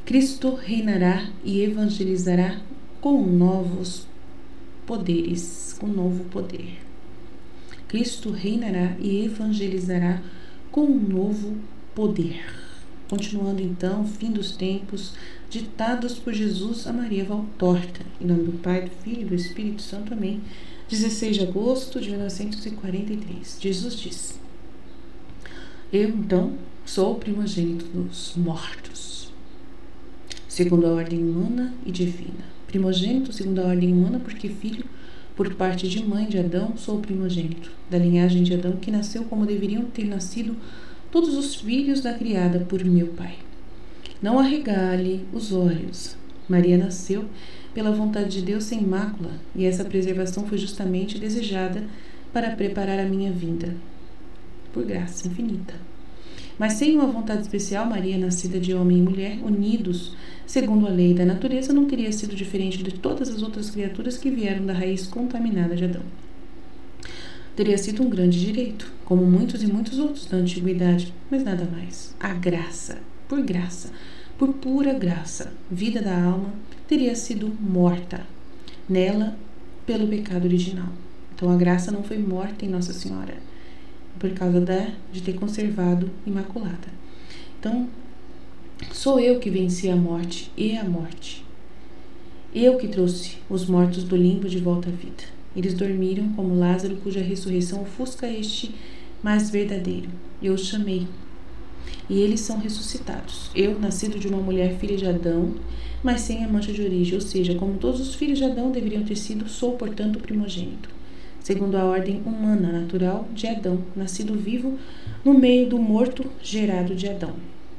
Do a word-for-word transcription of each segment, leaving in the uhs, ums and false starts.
Cristo reinará e evangelizará com novos poderes, com novo poder. Cristo reinará e evangelizará com um novo poder. Continuando então, fim dos tempos, ditados por Jesus a Maria Valtorta. Em nome do Pai, do Filho e do Espírito Santo. Amém. dezesseis de agosto de mil novecentos e quarenta e três. Jesus diz: Eu, então, sou o primogênito dos mortos, segundo a ordem humana e divina. Primogênito segundo a ordem humana, porque filho, por parte de mãe de Adão, sou o primogênito, da linhagem de Adão, que nasceu como deveriam ter nascido todos os filhos da criada por meu Pai. Não arregale os olhos. Maria nasceu pela vontade de Deus sem mácula, e essa preservação foi justamente desejada para preparar a minha vinda, por graça infinita. Mas sem uma vontade especial, Maria, nascida de homem e mulher, unidos segundo a lei da natureza, não teria sido diferente de todas as outras criaturas que vieram da raiz contaminada de Adão. Teria sido um grande direito, como muitos e muitos outros da antiguidade, mas nada mais. A graça, por graça, por pura graça, vida da alma, teria sido morta nela pelo pecado original. Então a graça não foi morta em Nossa Senhora, por causa da, de ter conservado imaculada. Então, sou eu que venci a morte e a morte. Eu que trouxe os mortos do limbo de volta à vida. Eles dormiram como Lázaro, cuja ressurreição ofusca este mais verdadeiro. Eu os chamei, e eles são ressuscitados. Eu, nascido de uma mulher filha de Adão, mas sem a mancha de origem, ou seja, como todos os filhos de Adão deveriam ter sido, sou, portanto, o primogênito, segundo a ordem humana natural de Adão, nascido vivo no meio do morto gerado de Adão.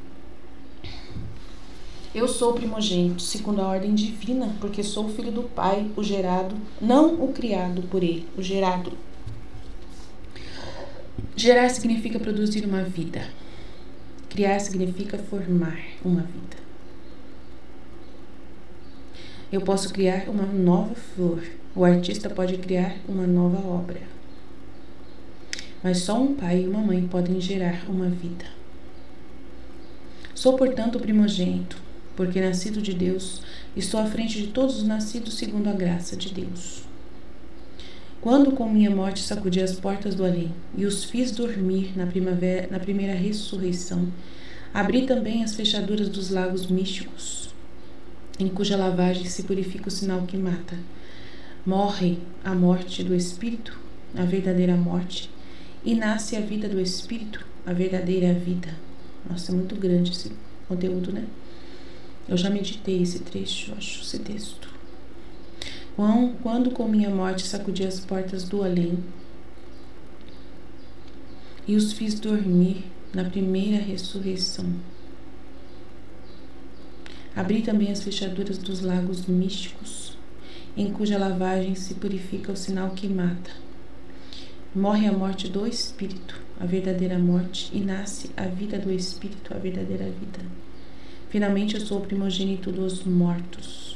Eu sou o primogênito, segundo a ordem divina, porque sou o filho do Pai, o gerado, não o criado por ele, o gerado. Gerar significa produzir uma vida. Criar significa formar uma vida. Eu posso criar uma nova flor. O artista pode criar uma nova obra. Mas só um pai e uma mãe podem gerar uma vida. Sou, portanto, o primogênito, porque nascido de Deus, estou à frente de todos os nascidos segundo a graça de Deus. Quando com minha morte sacudi as portas do além e os fiz dormir na, primavera, na primeira ressurreição, abri também as fechaduras dos lagos místicos, em cuja lavagem se purifica o sinal que mata. Morre a morte do Espírito, a verdadeira morte, e nasce a vida do Espírito, a verdadeira vida. Nossa, é muito grande esse conteúdo, né? Eu já meditei esse trecho, eu acho, esse texto. Quando com minha morte sacudi as portas do além e os fiz dormir na primeira ressurreição, abri também as fechaduras dos lagos místicos, em cuja lavagem se purifica o sinal que mata. Morre a morte do Espírito, a verdadeira morte, e nasce a vida do Espírito, a verdadeira vida. Finalmente eu sou o primogênito dos mortos,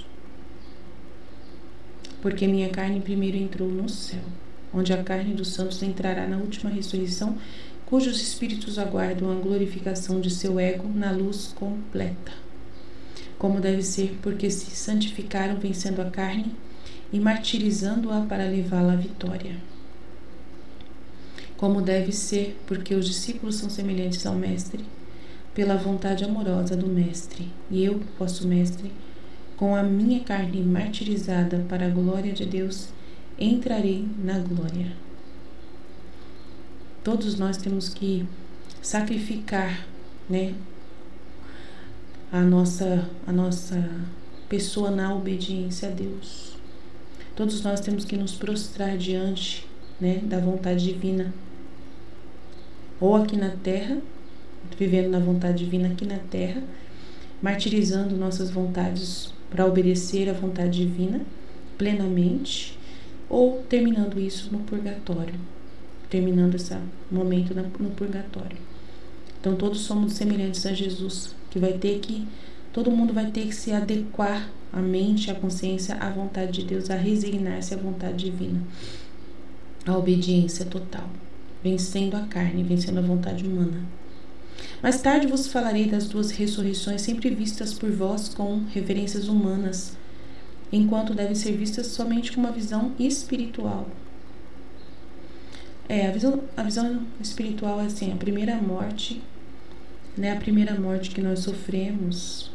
porque minha carne primeiro entrou no céu, onde a carne dos santos entrará na última ressurreição, cujos espíritos aguardam a glorificação de seu ego na luz completa, como deve ser, porque se santificaram vencendo a carne e martirizando-a para levá-la à vitória. Como deve ser, porque os discípulos são semelhantes ao Mestre, pela vontade amorosa do Mestre, e eu, vosso Mestre, com a minha carne martirizada para a glória de Deus, entrarei na glória. Todos nós temos que sacrificar, né, a nossa, a nossa pessoa na obediência a Deus. Todos nós temos que nos prostrar diante, né, da vontade divina, ou aqui na terra, vivendo na vontade divina aqui na terra, martirizando nossas vontades para obedecer à vontade divina plenamente, ou terminando isso no purgatório, terminando esse momento no purgatório. Então todos somos semelhantes a Jesus, que vai ter que, todo mundo vai ter que se adequar a mente, a consciência, à vontade de Deus, a resignar-se à vontade divina, a obediência total, vencendo a carne, vencendo a vontade humana. Mais tarde vos falarei das duas ressurreições sempre vistas por vós com referências humanas, enquanto devem ser vistas somente com uma visão espiritual. É, a visão, a visão espiritual é assim, a primeira morte, né, a primeira morte que nós sofremos,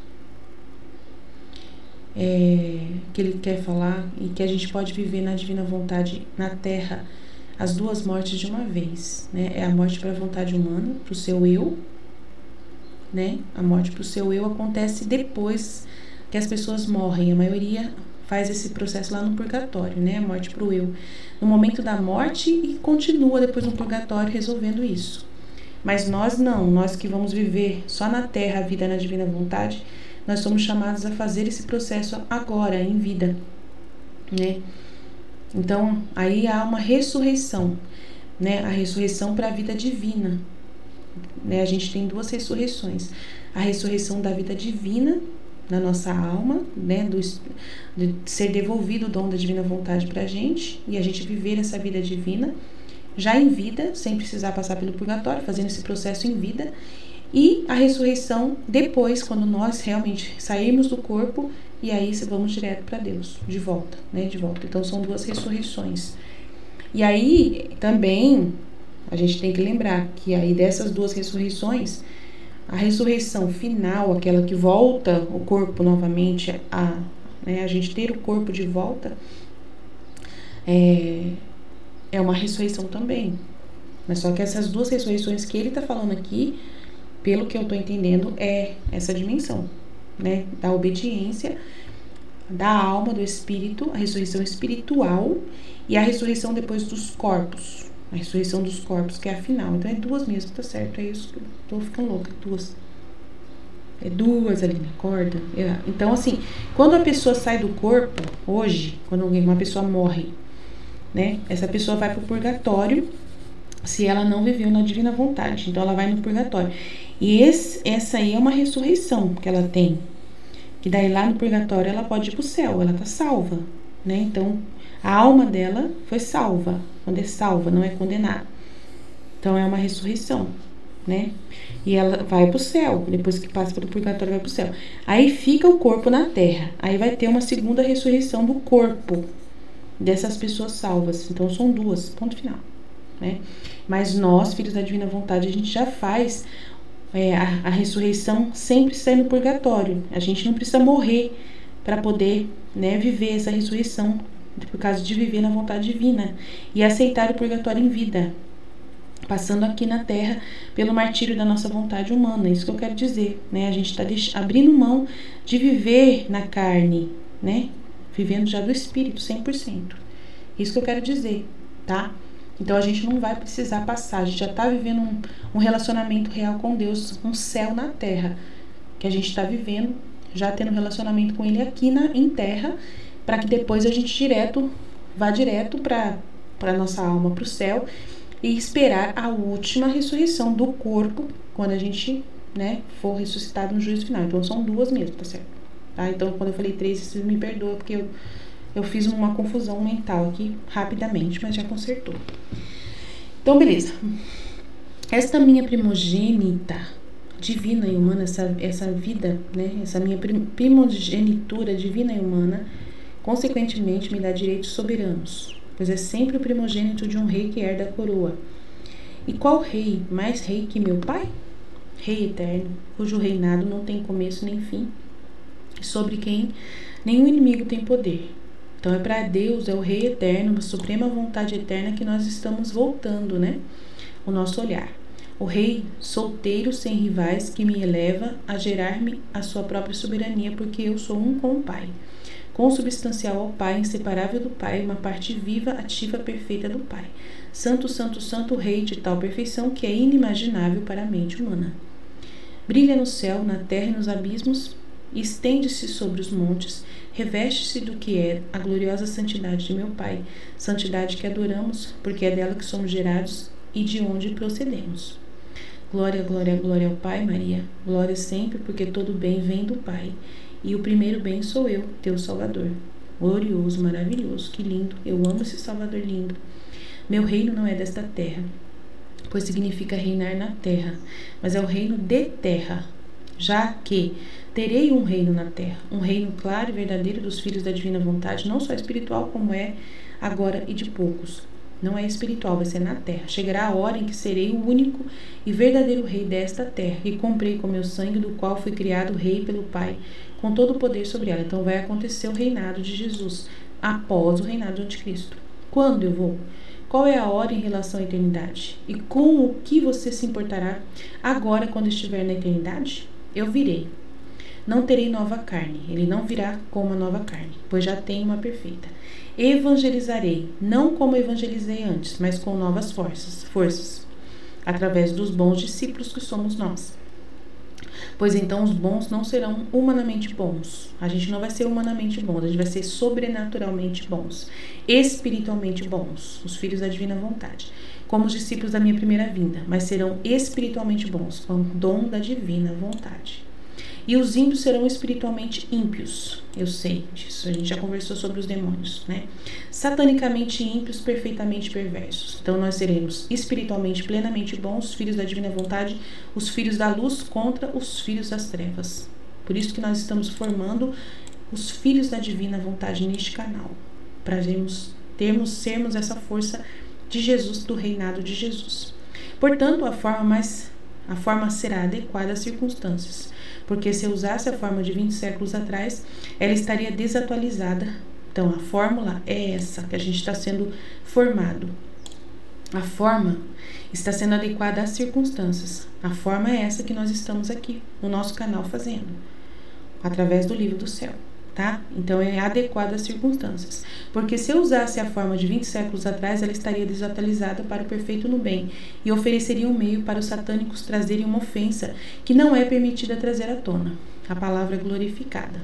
é, que ele quer falar, e que a gente pode viver na divina vontade na Terra, as duas mortes de uma vez, né? É a morte para a vontade humana, para o seu eu, né? A morte para o seu eu acontece depois que as pessoas morrem. A maioria faz esse processo lá no purgatório, né? A morte para o eu. No momento da morte e continua depois no purgatório resolvendo isso. Mas nós não, nós que vamos viver só na Terra a vida na divina vontade, nós somos chamados a fazer esse processo agora, em vida, né? Então, aí há uma ressurreição, né? A ressurreição para a vida divina, né? A gente tem duas ressurreições. A ressurreição da vida divina na nossa alma, né? Do, de ser devolvido o dom da divina vontade para a gente e a gente viver essa vida divina já em vida, sem precisar passar pelo purgatório, fazendo esse processo em vida. E a ressurreição depois, quando nós realmente sairmos do corpo e aí vamos direto para Deus, de volta, né? De volta. Então são duas ressurreições. E aí também a gente tem que lembrar que aí dessas duas ressurreições, a ressurreição final, aquela que volta o corpo novamente, a, né, a gente ter o corpo de volta, é, é uma ressurreição também. Mas só que essas duas ressurreições que ele está falando aqui, pelo que eu estou entendendo, é essa dimensão, né, da obediência, da alma, do espírito, a ressurreição espiritual e a ressurreição depois dos corpos, a ressurreição dos corpos, que é a final. Então é duas mesmo, tá certo? É isso que eu tô ficando louca, duas. É duas ali, acorda? É. Então, assim, quando a pessoa sai do corpo, hoje, quando uma pessoa morre, né, essa pessoa vai pro purgatório se ela não viveu na divina vontade. Então ela vai no purgatório. E esse, essa aí é uma ressurreição que ela tem. Que daí lá no purgatório ela pode ir pro céu, ela tá salva, né? Então a alma dela foi salva. Quando é salva, não é condenada. Então é uma ressurreição, né? E ela vai pro céu, depois que passa pelo purgatório vai pro céu. Aí fica o corpo na terra. Aí vai ter uma segunda ressurreição do corpo dessas pessoas salvas. Então são duas, ponto final, né? Mas nós, filhos da divina vontade, a gente já faz é, a, a ressurreição sempre sai no purgatório. A gente não precisa morrer para poder, né, viver essa ressurreição, por causa de viver na vontade divina e aceitar o purgatório em vida, passando aqui na Terra pelo martírio da nossa vontade humana. Isso que eu quero dizer, né? A gente está abrindo mão de viver na carne, né? Vivendo já do espírito cem por cento. Isso que eu quero dizer, tá? Então a gente não vai precisar passar, a gente já está vivendo um, um relacionamento real com Deus, um céu na terra, que a gente está vivendo, já tendo relacionamento com Ele aqui na, em terra, para que depois a gente direto, vá direto para a nossa alma, para o céu, e esperar a última ressurreição do corpo, quando a gente, né, for ressuscitado no juízo final. Então são duas mesmo, tá certo? Tá? Então quando eu falei três, vocês me perdoam, porque eu Eu fiz uma confusão mental aqui, rapidamente, mas já consertou. Então, beleza. Esta minha primogênita, divina e humana, essa, essa vida, né? Essa minha primogenitura divina e humana, consequentemente, me dá direitos soberanos, pois é sempre o primogênito de um rei que herda a coroa. E qual rei, mais rei que meu pai? Rei eterno, cujo reinado não tem começo nem fim, sobre quem nenhum inimigo tem poder. Então é para Deus, é o Rei eterno, a suprema vontade eterna que nós estamos voltando, né? O nosso olhar. O Rei solteiro sem rivais que me eleva a gerar-me a sua própria soberania, porque eu sou um com o Pai. Consubstancial ao Pai, inseparável do Pai, uma parte viva, ativa, perfeita do Pai. Santo, santo, santo Rei de tal perfeição que é inimaginável para a mente humana. Brilha no céu, na terra e nos abismos, estende-se sobre os montes, reveste-se do que é a gloriosa santidade de meu Pai, santidade que adoramos, porque é dela que somos gerados e de onde procedemos. Glória, glória, glória ao Pai, Maria, glória sempre, porque todo bem vem do Pai, e o primeiro bem sou eu, teu Salvador. Glorioso, maravilhoso, que lindo, eu amo esse Salvador lindo. Meu reino não é desta terra, pois significa reinar na terra, mas é o reino de terra, já que terei um reino na terra, um reino claro e verdadeiro dos filhos da divina vontade, não só espiritual como é agora e de poucos. Não é espiritual, vai ser na terra. Chegará a hora em que serei o único e verdadeiro rei desta terra, e comprei com meu sangue, do qual fui criado rei pelo Pai, com todo o poder sobre ela. Então vai acontecer o reinado de Jesus, após o reinado do anticristo. Quando eu vou? Qual é a hora em relação à eternidade? E com o que você se importará agora quando estiver na eternidade? Eu virei. Não terei nova carne, ele não virá com uma nova carne, pois já tem uma perfeita. Evangelizarei, não como evangelizei antes, mas com novas forças, forças, através dos bons discípulos que somos nós. Pois então os bons não serão humanamente bons. A gente não vai ser humanamente bons, a gente vai ser sobrenaturalmente bons, espiritualmente bons, os filhos da divina vontade, como os discípulos da minha primeira vinda, mas serão espiritualmente bons, com o dom da divina vontade. E os ímpios serão espiritualmente ímpios. Eu sei disso, a gente já conversou sobre os demônios, né? Satanicamente ímpios, perfeitamente perversos. Então nós seremos espiritualmente plenamente bons, filhos da divina vontade, os filhos da luz contra os filhos das trevas. Por isso que nós estamos formando os filhos da divina vontade neste canal, para termos, termos, sermos essa força de Jesus, do reinado de Jesus. Portanto, a forma mais, a forma será adequada às circunstâncias, porque se eu usasse a forma de vinte séculos atrás, ela estaria desatualizada. Então, a fórmula é essa, que a gente está sendo formado. A forma está sendo adequada às circunstâncias. A forma é essa que nós estamos aqui, no nosso canal, fazendo, através do livro do céu, tá? Então, é adequada às circunstâncias. Porque se eu usasse a forma de vinte séculos atrás, ela estaria desatualizada para o perfeito no bem e ofereceria um meio para os satânicos trazerem uma ofensa que não é permitida trazer à tona, a palavra glorificada.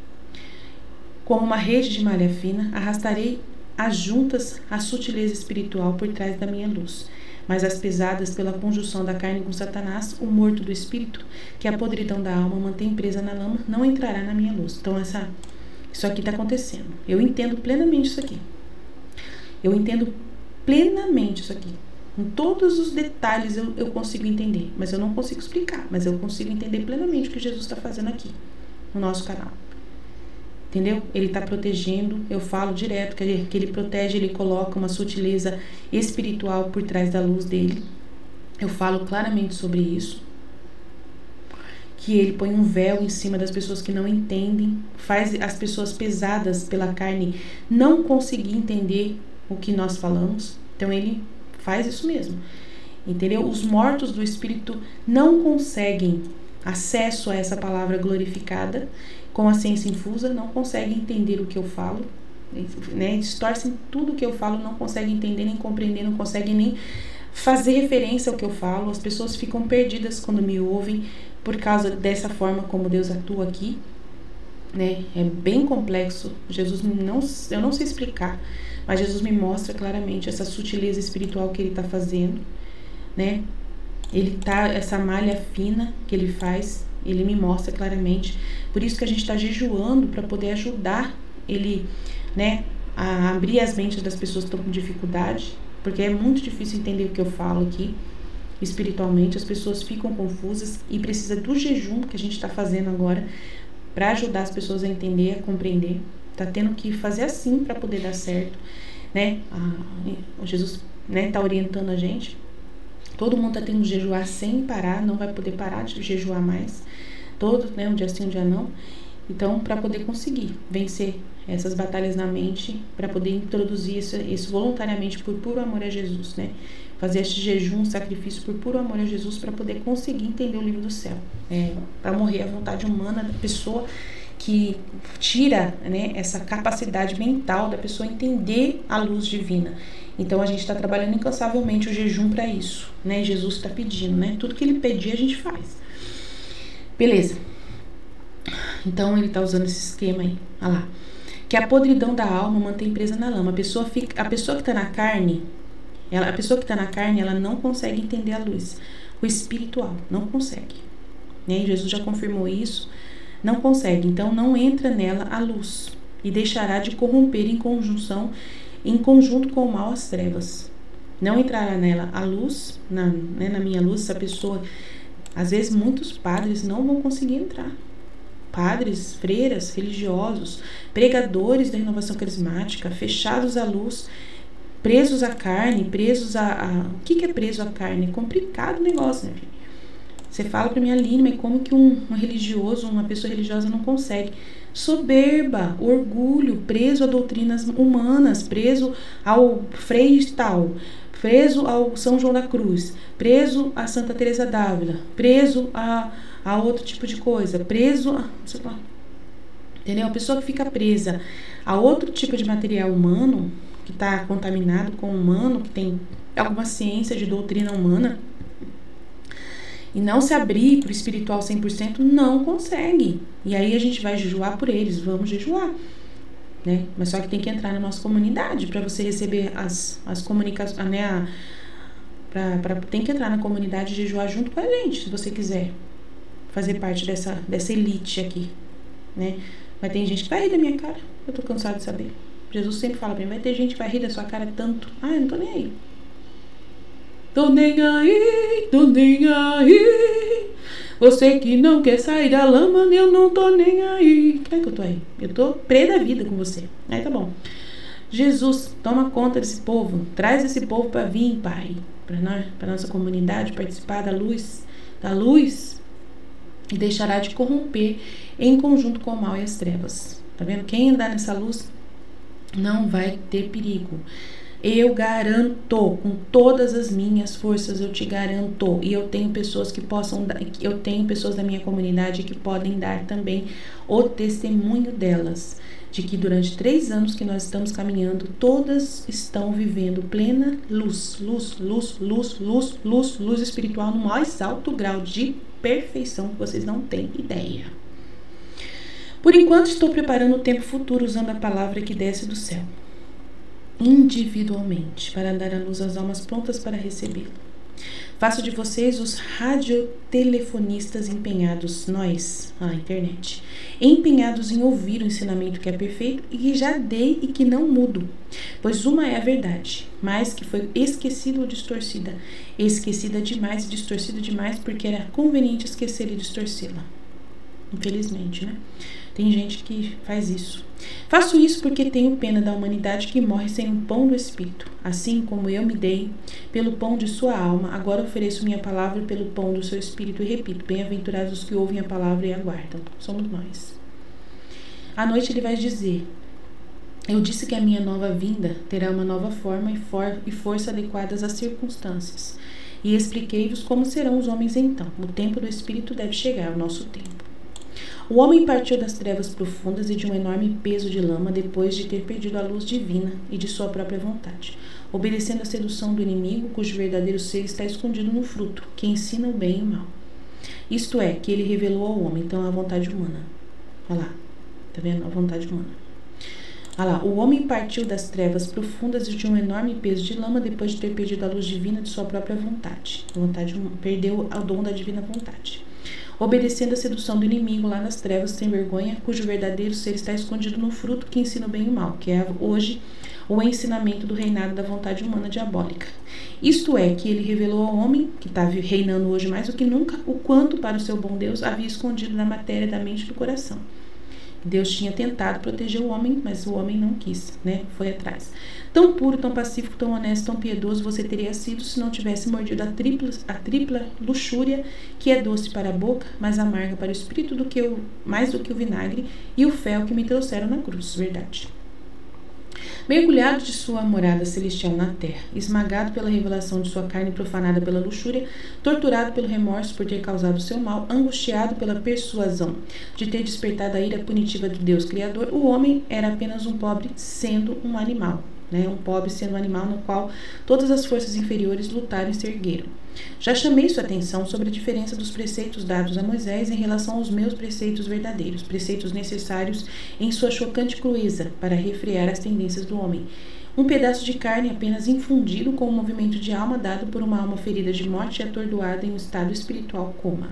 Como uma rede de malha fina, arrastarei as juntas a sutileza espiritual por trás da minha luz, mas as pesadas pela conjunção da carne com Satanás, o morto do espírito, que a podridão da alma mantém presa na lama, não entrará na minha luz. Então, essa, isso aqui está acontecendo. Eu entendo plenamente isso aqui. Eu entendo plenamente isso aqui. Com todos os detalhes eu, eu consigo entender, mas eu não consigo explicar, mas eu consigo entender plenamente o que Jesus está fazendo aqui, no nosso canal. Entendeu? Ele está protegendo, eu falo direto que ele, que ele protege, ele coloca uma sutileza espiritual por trás da luz dele. Eu falo claramente sobre isso. Que ele põe um véu em cima das pessoas que não entendem, faz as pessoas pesadas pela carne não conseguir entender o que nós falamos. Então ele faz isso mesmo. Entendeu? Os mortos do espírito não conseguem acesso a essa palavra glorificada, com a ciência infusa, não conseguem entender o que eu falo, né? Distorcem tudo o que eu falo, não conseguem entender, nem compreender, não conseguem nem fazer referência ao que eu falo. As pessoas ficam perdidas quando me ouvem por causa dessa forma como Deus atua aqui, né? É bem complexo. Jesus não, eu não sei explicar, mas Jesus me mostra claramente essa sutileza espiritual que ele está fazendo, né? Ele tá, essa malha fina que ele faz, ele me mostra claramente. Por isso que a gente está jejuando, para poder ajudar ele, né, a abrir as mentes das pessoas que estão com dificuldade, porque é muito difícil entender o que eu falo aqui espiritualmente. As pessoas ficam confusas e precisa do jejum que a gente está fazendo agora para ajudar as pessoas a entender, a compreender. Tá tendo que fazer assim para poder dar certo, né? O Jesus, né, tá orientando a gente. Todo mundo tá tendo que jejuar sem parar, não vai poder parar de jejuar mais. Todo, né, um dia sim, um dia não. Então, para poder conseguir vencer essas batalhas na mente, para poder introduzir isso, isso voluntariamente por puro amor a Jesus, né? Fazer este jejum, um sacrifício por puro amor a Jesus, para poder conseguir entender o livro do céu. É, para morrer a vontade humana da pessoa, que tira, né, essa capacidade mental da pessoa entender a luz divina. Então a gente está trabalhando incansavelmente o jejum para isso, né? Jesus está pedindo, né? Tudo que ele pedir a gente faz. Beleza. Então ele está usando esse esquema aí. Olha lá. Que a podridão da alma mantém presa na lama. A pessoa, fica, a pessoa que está na carne, ela, a pessoa que está na carne, ela não consegue entender a luz. O espiritual não consegue. Né? Jesus já confirmou isso. Não consegue. Então não entra nela a luz e deixará de corromper em conjunção, em conjunto com o mal as trevas. Não entrará nela a luz, na, né, na minha luz, essa pessoa. Às vezes muitos padres não vão conseguir entrar. Padres, freiras, religiosos, pregadores da renovação carismática, fechados à luz, presos à carne, presos a... a... O que, que é preso à carne? É complicado o negócio, né, filho? Você fala para mim, Aline, mas como que um, um religioso, uma pessoa religiosa não consegue? Soberba, orgulho, preso a doutrinas humanas, preso ao Frei tal, preso ao São João da Cruz, preso a Santa Teresa d'Ávila, preso a, a outro tipo de coisa, preso a... Sei lá, entendeu? A pessoa que fica presa a outro tipo de material humano, que está contaminado com o humano, que tem alguma ciência de doutrina humana, e não se abrir para o espiritual cem por cento, não consegue. E aí a gente vai jejuar por eles, vamos jejuar, né? Mas só que tem que entrar na nossa comunidade para você receber as, as comunicações, né? A, pra, pra, tem que entrar na comunidade e jejuar junto com a gente, se você quiser fazer parte dessa, dessa elite aqui, né? Mas tem gente que vai rir da minha cara, eu tô cansado de saber. Jesus sempre fala pra mim, vai ter gente que vai rir da sua cara tanto. Ah, eu não tô nem aí. Tô nem aí, tô nem aí. Você que não quer sair da lama, eu não tô nem aí. Como é que eu tô aí? Eu tô pré da vida com você. Aí tá bom. Jesus, toma conta desse povo. Traz esse povo pra vir, Pai. Pra nós, pra nossa comunidade, participar da luz, da luz. E deixará de corromper em conjunto com o mal e as trevas. Tá vendo? Quem andar nessa luz não vai ter perigo. Eu garanto, com todas as minhas forças, eu te garanto. E eu tenho pessoas que possam dar, eu tenho pessoas da minha comunidade que podem dar também o testemunho delas, de que durante três anos que nós estamos caminhando, todas estão vivendo plena luz, luz, luz, luz, luz, luz, luz espiritual no mais alto grau de perfeição que vocês não têm ideia. Por enquanto, estou preparando o tempo futuro usando a palavra que desce do céu, individualmente, para dar à luz às almas prontas para recebê-lo. Faço de vocês os radiotelefonistas empenhados, nós, a internet, empenhados em ouvir o ensinamento que é perfeito e que já dei e que não mudo, pois uma é a verdade, mas que foi esquecida ou distorcida, esquecida demais e distorcida demais porque era conveniente esquecer e distorcê-la. Infelizmente, né? Tem gente que faz isso. Faço isso porque tenho pena da humanidade que morre sem o pão do Espírito. Assim como eu me dei pelo pão de sua alma, agora ofereço minha palavra pelo pão do seu Espírito. E repito, bem-aventurados os que ouvem a palavra e aguardam. Somos nós. À noite ele vai dizer, eu disse que a minha nova vinda terá uma nova forma e, for e força adequadas às circunstâncias. E expliquei-vos como serão os homens então. O tempo do Espírito deve chegar, o nosso tempo. O homem partiu das trevas profundas e de um enorme peso de lama depois de ter perdido a luz divina e de sua própria vontade, obedecendo à sedução do inimigo, cujo verdadeiro ser está escondido no fruto, que ensina o bem e o mal. Isto é, que ele revelou ao homem, então, a vontade humana. Olha lá, tá vendo? A vontade humana. Olha lá, o homem partiu das trevas profundas e de um enorme peso de lama depois de ter perdido a luz divina de sua própria vontade. vontade perdeu o dom da divina vontade. Obedecendo à sedução do inimigo lá nas trevas sem vergonha, cujo verdadeiro ser está escondido no fruto que ensina o bem e o mal, que é hoje o ensinamento do reinado da vontade humana diabólica. Isto é, que ele revelou ao homem, que está reinando hoje mais do que nunca, o quanto para o seu bom Deus havia escondido na matéria da mente e do coração. Deus tinha tentado proteger o homem, mas o homem não quis, né? Foi atrás. Tão puro, tão pacífico, tão honesto, tão piedoso você teria sido se não tivesse mordido a tripla, a tripla luxúria, que é doce para a boca, mas amarga para o espírito, do que o, mais do que o vinagre e o fel que me trouxeram na cruz. Verdade. Mergulhado de sua morada celestial na terra, esmagado pela revelação de sua carne profanada pela luxúria, torturado pelo remorso por ter causado o seu mal, angustiado pela persuasão de ter despertado a ira punitiva do Deus Criador, o homem era apenas um pobre sendo um animal, né? Um pobre sendo um animal no qual todas as forças inferiores lutaram e se ergueram. Já chamei sua atenção sobre a diferença dos preceitos dados a Moisés em relação aos meus preceitos verdadeiros, preceitos necessários em sua chocante crueza para refrear as tendências do homem. Um pedaço de carne apenas infundido com um movimento de alma dado por uma alma ferida de morte e atordoada em um estado espiritual coma.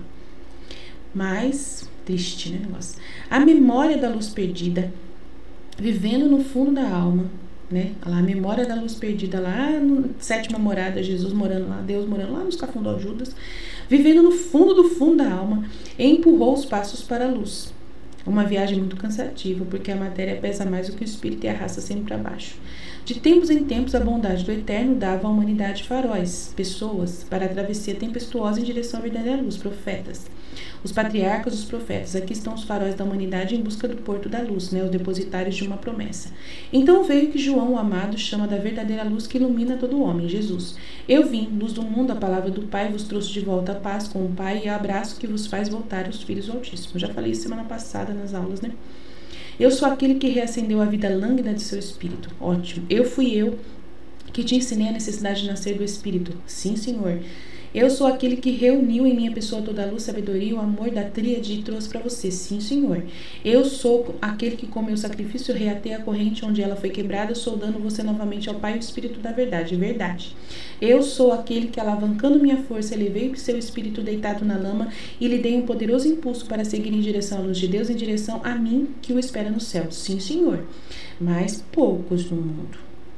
Mas, triste, né, negócio? A memória da luz perdida, vivendo no fundo da alma, né? Lá, a memória da luz perdida lá no sétima morada, Jesus morando lá, Deus morando lá nos cafundó Judas, vivendo no fundo do fundo da alma, empurrou os passos para a luz. Uma viagem muito cansativa, porque a matéria pesa mais do que o espírito e arrasta sempre para baixo. De tempos em tempos, a bondade do Eterno dava à humanidade faróis, pessoas, para a travessia tempestuosa em direção à verdadeira luz, profetas. Os patriarcas, os profetas, aqui estão os faróis da humanidade em busca do porto da luz, né, os depositários de uma promessa. Então veio que João, o amado, chama da verdadeira luz que ilumina todo homem, Jesus. Eu vim, luz do mundo, a palavra do Pai vos trouxe de volta a paz com o Pai e o abraço que vos faz voltar aos filhos do Altíssimo. Já falei isso semana passada nas aulas, né? Eu sou aquele que reacendeu a vida lânguida de seu espírito. Ótimo. Eu fui eu que te ensinei a necessidade de nascer do espírito. Sim, Senhor. Eu sou aquele que reuniu em minha pessoa toda a luz, sabedoria e o amor da tríade e trouxe para você. Sim, Senhor. Eu sou aquele que com meu sacrifício reatei a corrente onde ela foi quebrada, soldando você novamente ao Pai e o Espírito da verdade. Verdade. Eu sou aquele que, alavancando minha força, elevei o seu espírito deitado na lama e lhe dei um poderoso impulso para seguir em direção à luz de Deus, em direção a mim que o espera no céu. Sim, Senhor. Mas poucos no mundo.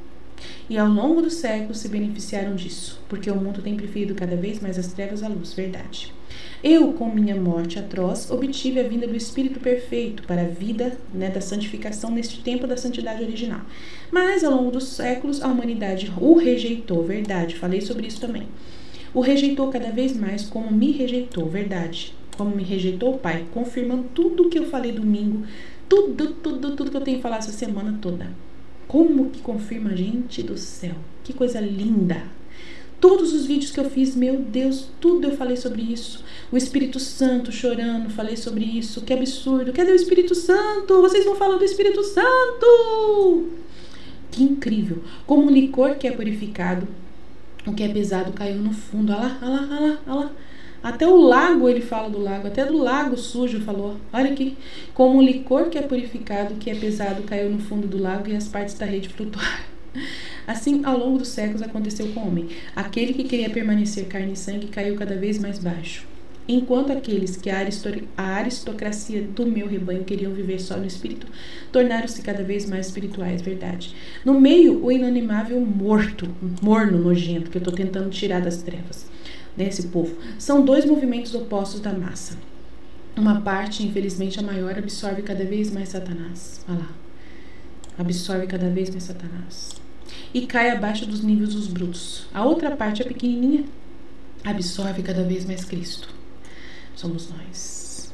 E ao longo dos séculos se beneficiaram disso, porque o mundo tem preferido cada vez mais as trevas à luz, verdade. Eu, com minha morte atroz, obtive a vinda do Espírito perfeito para a vida, né, da santificação neste tempo da santidade original. Mas, ao longo dos séculos, a humanidade o rejeitou, verdade, falei sobre isso também. O rejeitou cada vez mais como me rejeitou, verdade. Como me rejeitou o Pai, confirmando tudo o que eu falei domingo, tudo, tudo, tudo que eu tenho falado essa semana toda. Como que confirma, gente do céu? Que coisa linda! Todos os vídeos que eu fiz, meu Deus, tudo eu falei sobre isso. O Espírito Santo chorando, falei sobre isso. Que absurdo! Cadê o Espírito Santo? Vocês não falam do Espírito Santo! Que incrível! Como um licor que é purificado, o que é pesado caiu no fundo. Olha lá, olha lá, olha lá, olha lá. Até o lago, ele fala do lago, até do lago sujo falou. Olha aqui, como o licor que é purificado, que é pesado, caiu no fundo do lago e as partes da rede flutuaram. Assim, ao longo dos séculos, aconteceu com o homem. Aquele que queria permanecer carne e sangue caiu cada vez mais baixo. Enquanto aqueles que a, aristo- a aristocracia do meu rebanho queriam viver só no espírito, tornaram-se cada vez mais espirituais, verdade. No meio, o inanimável morto, morno, nojento, que eu estou tentando tirar das trevas desse povo. São dois movimentos opostos da massa. Uma parte, infelizmente a maior, absorve cada vez mais Satanás. Olha lá. Absorve cada vez mais Satanás. E cai abaixo dos níveis dos brutos. A outra parte, a pequenininha, absorve cada vez mais Cristo. Somos nós.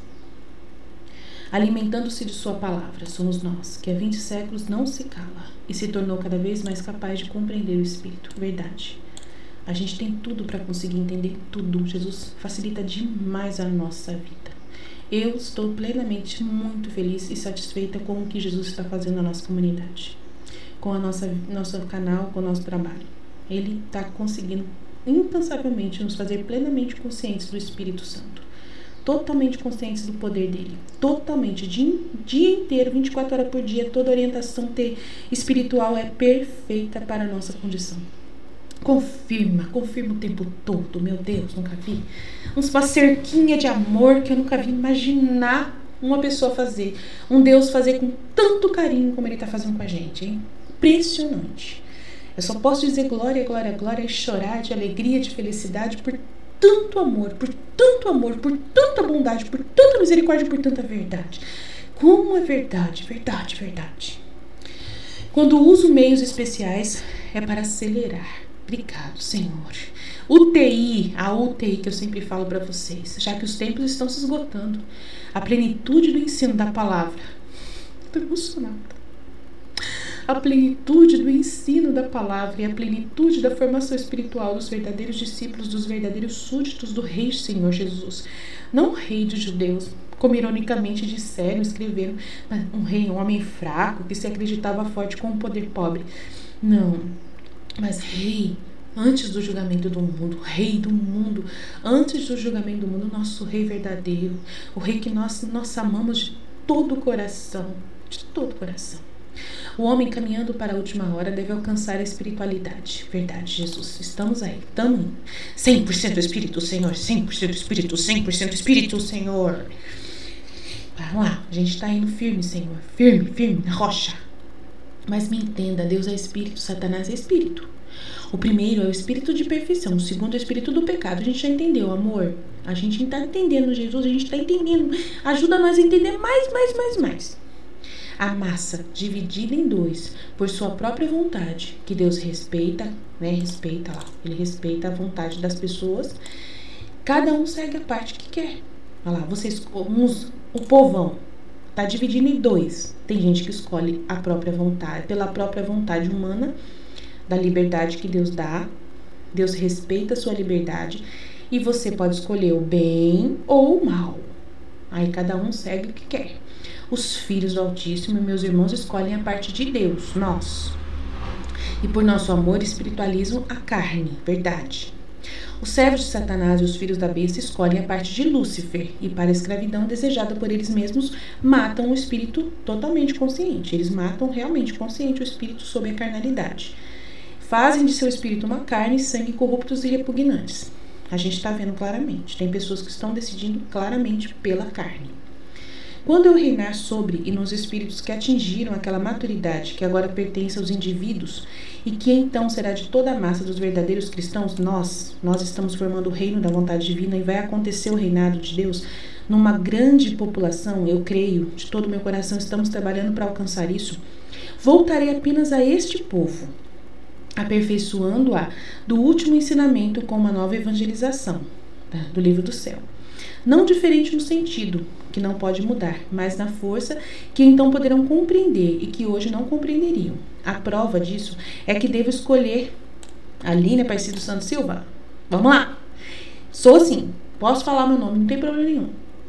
Alimentando-se de sua palavra, somos nós, que há vinte séculos não se cala e se tornou cada vez mais capaz de compreender o Espírito. Verdade. A gente tem tudo para conseguir entender tudo. Jesus facilita demais a nossa vida. Eu estou plenamente muito feliz e satisfeita com o que Jesus está fazendo na nossa comunidade, com a nossa nosso canal, com o nosso trabalho. Ele está conseguindo incansavelmente nos fazer plenamente conscientes do Espírito Santo, totalmente conscientes do poder dele, totalmente, dia, dia inteiro, vinte e quatro horas por dia, toda orientação ter espiritual é perfeita para a nossa condição. Confirma, confirma o tempo todo, meu Deus, nunca vi. Uma cerquinha de amor que eu nunca vi imaginar uma pessoa fazer. Um Deus fazer com tanto carinho como ele está fazendo com a gente, hein? Impressionante. Eu só posso dizer glória, glória, glória e chorar de alegria, de felicidade por tanto amor, por tanto amor, por tanta bondade, por tanta misericórdia, por tanta verdade. Como é verdade, verdade, verdade. Quando uso meios especiais é para acelerar. Obrigado, Senhor. U T I, a U T I que eu sempre falo para vocês, já que os tempos estão se esgotando, a plenitude do ensino da palavra. Estou emocionada. A plenitude do ensino da palavra e a plenitude da formação espiritual dos verdadeiros discípulos, dos verdadeiros súditos do Rei Senhor Jesus. Não Rei dos judeus, como ironicamente disseram, escreveram, um rei, um homem fraco que se acreditava forte com um poder pobre. Não. Mas rei, antes do julgamento do mundo, rei do mundo, antes do julgamento do mundo, nosso rei verdadeiro, o rei que nós, nós amamos de todo o coração, de todo o coração. O homem caminhando para a última hora deve alcançar a espiritualidade. Verdade, Jesus, estamos aí, estamos cem por cento Espírito, Senhor, cem por cento Espírito, cem por cento Espírito, Senhor. Vamos lá, a gente está indo firme, Senhor, firme, firme, na rocha. Mas me entenda, Deus é espírito, Satanás é espírito. O primeiro é o espírito de perfeição, o segundo é o espírito do pecado. A gente já entendeu, amor? A gente está entendendo Jesus, a gente está entendendo. Ajuda nós a entender mais, mais, mais, mais. A massa dividida em dois por sua própria vontade, que Deus respeita, né? Respeita lá, ele respeita a vontade das pessoas. Cada um segue a parte que quer. Olha lá, vocês, uns, o povão tá dividido em dois. Tem gente que escolhe a própria vontade, pela própria vontade humana, da liberdade que Deus dá. Deus respeita a sua liberdade e você pode escolher o bem ou o mal. Aí cada um segue o que quer. Os filhos do Altíssimo, meus irmãos, escolhem a parte de Deus, nós. E por nosso amor espiritualizam a carne, verdade. Os servos de Satanás e os filhos da besta escolhem a parte de Lúcifer e para a escravidão desejada por eles mesmos, matam o espírito totalmente consciente. Eles matam realmente consciente o espírito sob a carnalidade. Fazem de seu espírito uma carne e sangue corruptos e repugnantes. A gente está vendo claramente. Tem pessoas que estão decidindo claramente pela carne. Quando eu reinar sobre e nos espíritos que atingiram aquela maturidade que agora pertence aos indivíduos e que então será de toda a massa dos verdadeiros cristãos, nós, nós estamos formando o reino da vontade divina e vai acontecer o reinado de Deus numa grande população, eu creio, de todo o meu coração, estamos trabalhando para alcançar isso. Voltarei apenas a este povo, aperfeiçoando-a do último ensinamento com uma nova evangelização, tá? Do livro do céu. Não diferente no sentido, que não pode mudar, mas na força que então poderão compreender e que hoje não compreenderiam. A prova disso é que devo escolher Aline Aparecido Santos Silva. Vamos lá. Sou assim, posso falar meu nome, não tem problema nenhum.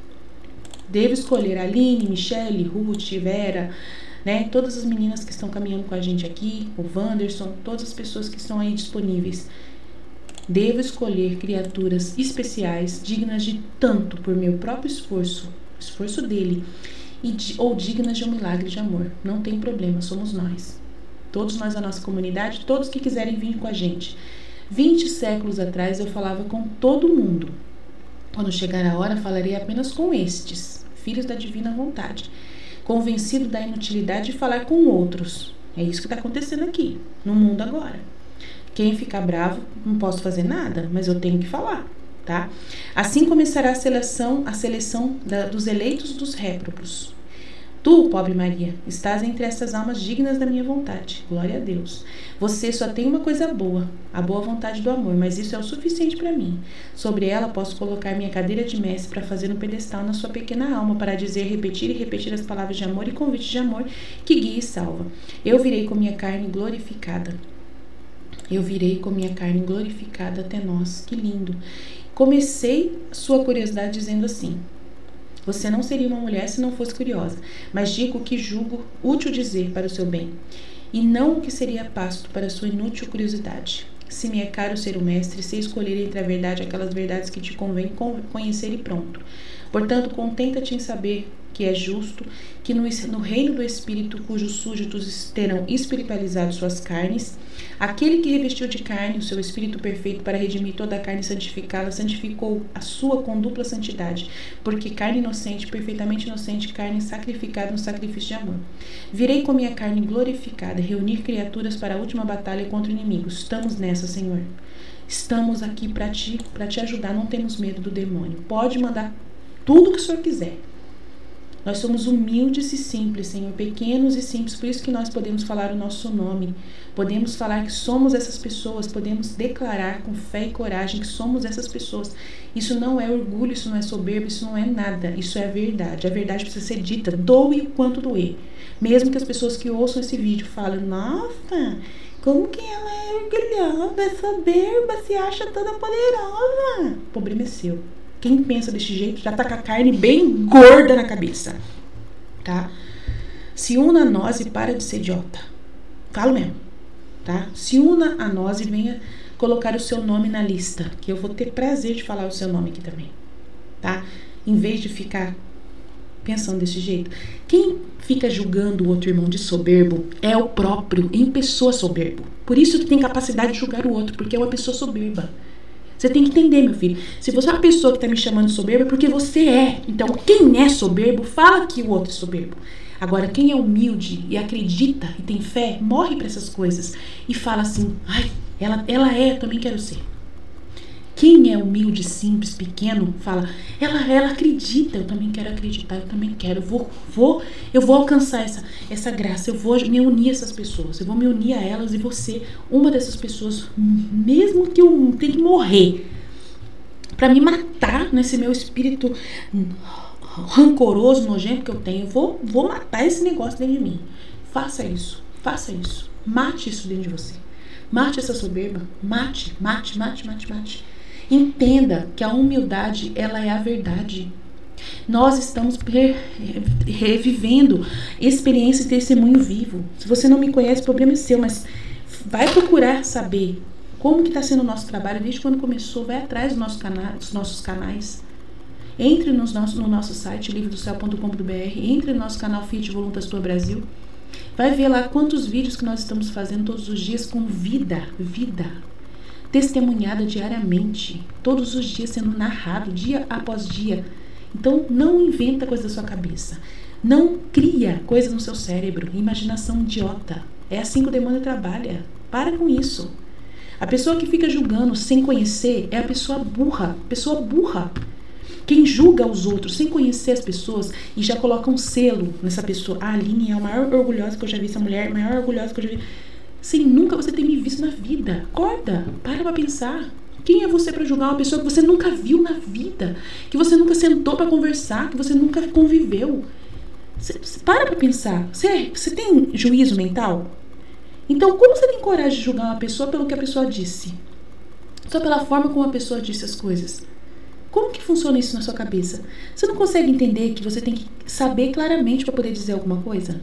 Devo escolher Aline, Michele, Ruth, Vera, né? Todas as meninas que estão caminhando com a gente aqui, o Wanderson, todas as pessoas que estão aí disponíveis. Devo escolher criaturas especiais, dignas de tanto por meu próprio esforço, esforço dele, e de, ou dignas de um milagre de amor. Não tem problema, somos nós. Todos nós da nossa comunidade, todos que quiserem vir com a gente. vinte séculos atrás eu falava com todo mundo. Quando chegar a hora, falarei apenas com estes, filhos da divina vontade, convencido da inutilidade de falar com outros. É isso que está acontecendo aqui, no mundo agora. Quem ficar bravo, não posso fazer nada, mas eu tenho que falar, tá? Assim começará a seleção, a seleção da, dos eleitos dos réprobos. Tu, pobre Maria, estás entre essas almas dignas da minha vontade. Glória a Deus. Você só tem uma coisa boa, a boa vontade do amor, mas isso é o suficiente para mim. Sobre ela posso colocar minha cadeira de mestre para fazer um pedestal na sua pequena alma, para dizer, repetir e repetir as palavras de amor e convite de amor que guia e salva. Eu virei com minha carne glorificada. Eu virei com minha carne glorificada até nós. Que lindo. Comecei sua curiosidade dizendo assim: você não seria uma mulher se não fosse curiosa, mas digo o que julgo útil dizer para o seu bem, e não o que seria pasto para a sua inútil curiosidade. Se me é caro ser o mestre, sei escolher entre a verdade aquelas verdades que te convém conhecer e pronto. Portanto, contenta-te em saber que é justo que no, no reino do Espírito, cujos súditos terão espiritualizado suas carnes, aquele que revestiu de carne o seu Espírito perfeito para redimir toda a carne e santificá-la, santificou a sua com dupla santidade, porque carne inocente, perfeitamente inocente, carne sacrificada no sacrifício de amor. Virei com minha carne glorificada, reunir criaturas para a última batalha contra inimigos. Estamos nessa, Senhor. Estamos aqui para ti, para te ajudar, não temos medo do demônio. Pode mandar tudo o que o Senhor quiser. Nós somos humildes e simples, Senhor, pequenos e simples, por isso que nós podemos falar o nosso nome, podemos falar que somos essas pessoas, podemos declarar com fé e coragem que somos essas pessoas. Isso não é orgulho, isso não é soberba, isso não é nada, isso é a verdade. A verdade precisa ser dita, doe o quanto doer. Mesmo que as pessoas que ouçam esse vídeo falem, nossa, como que ela é orgulhosa, é soberba, se acha toda poderosa. O problema é seu. Quem pensa desse jeito já tá com a carne bem gorda na cabeça, tá? Se una a nós e para de ser idiota. Falo mesmo, tá? Se una a nós e venha colocar o seu nome na lista, que eu vou ter prazer de falar o seu nome aqui também, tá? Em vez de ficar pensando desse jeito. Quem fica julgando o outro irmão de soberbo é o próprio, em pessoa soberbo. Por isso que tem capacidade de julgar o outro, porque é uma pessoa soberba. Você tem que entender, meu filho. Se você é uma pessoa que está me chamando de soberbo, é porque você é. Então, quem é soberbo, fala que o outro é soberbo. Agora, quem é humilde e acredita e tem fé, morre para essas coisas e fala assim, ai, ela, ela é, eu também quero ser. Quem é humilde, simples, pequeno, fala, ela, ela acredita, eu também quero acreditar, eu também quero, eu vou, vou, eu vou alcançar essa, essa graça, eu vou me unir a essas pessoas, eu vou me unir a elas e vou ser uma dessas pessoas, mesmo que eu tenha que morrer, para me matar nesse meu espírito rancoroso, nojento que eu tenho, eu vou, vou matar esse negócio dentro de mim. Faça isso, faça isso, mate isso dentro de você, mate essa soberba, mate, mate, mate, mate, mate. Entenda que a humildade, ela é a verdade. Nós estamos revivendo experiência e testemunho vivo. Se você não me conhece, o problema é seu, mas vai procurar saber como que está sendo o nosso trabalho desde quando começou. Vai atrás do nosso cana- dos nossos canais. Entre nos nossos, no nosso site, livro do céu ponto com ponto b r, entre no nosso canal Fiat Voluntas Tua Brasil. Vai ver lá quantos vídeos que nós estamos fazendo todos os dias com vida, vida. Testemunhada diariamente, todos os dias sendo narrado, dia após dia. Então, não inventa coisa da sua cabeça. Não cria coisa no seu cérebro, imaginação idiota. É assim que o demônio trabalha. Para com isso. A pessoa que fica julgando sem conhecer é a pessoa burra, pessoa burra. Quem julga os outros sem conhecer as pessoas e já coloca um selo nessa pessoa. Ah, a Aline é a maior orgulhosa que eu já vi, essa mulher, a maior orgulhosa que eu já vi. Sem nunca você ter me visto na vida. Acorda, para pra pensar. Quem é você para julgar uma pessoa que você nunca viu na vida? Que você nunca sentou para conversar, que você nunca conviveu? Cê, cê, para pra pensar. Você, você tem juízo mental? Então, como você tem coragem de julgar uma pessoa pelo que a pessoa disse? Só pela forma como a pessoa disse as coisas. Como que funciona isso na sua cabeça? Você não consegue entender que você tem que saber claramente para poder dizer alguma coisa?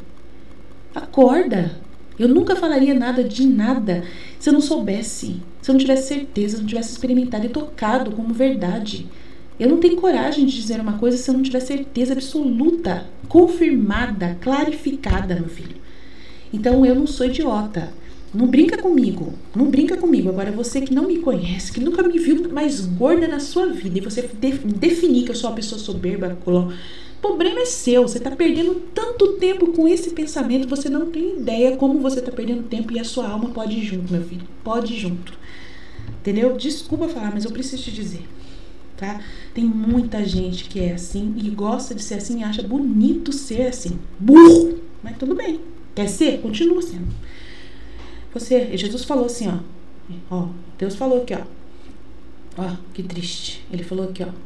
Acorda! Eu nunca falaria nada de nada se eu não soubesse, se eu não tivesse certeza, se eu não tivesse experimentado e tocado como verdade. Eu não tenho coragem de dizer uma coisa se eu não tiver certeza absoluta, confirmada, clarificada, meu filho. Então eu não sou idiota. Não brinca comigo, não brinca comigo. Agora você que não me conhece, que nunca me viu mais gorda na sua vida e você definir que eu sou uma pessoa soberba, o problema é seu, você está perdendo tanto tempo com esse pensamento, você não tem ideia como você está perdendo tempo e a sua alma pode ir junto, meu filho, pode ir junto, entendeu? Desculpa falar, mas eu preciso te dizer, tá? Tem muita gente que é assim e gosta de ser assim e acha bonito ser assim, burro, mas tudo bem, quer ser? Continua sendo. Você, Jesus falou assim, ó, ó, Deus falou aqui, ó, ó, que triste, ele falou aqui, ó,